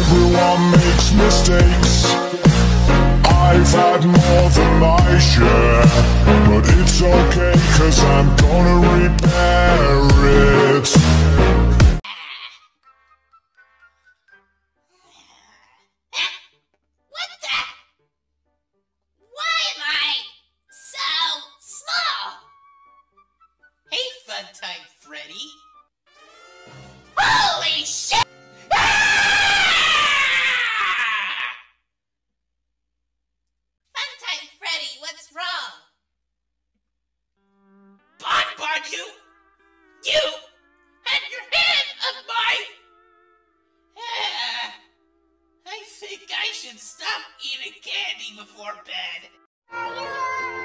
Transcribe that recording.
Everyone makes mistakes. I've had more than my share, but it's okay, 'cause I'm gonna repair it. What the? Why am I so small? Hey, Funtime Freddy. Holy shit! Funtime Freddy, what's wrong? Bonbon, you had your hand on my... I think I should stop eating candy before bed.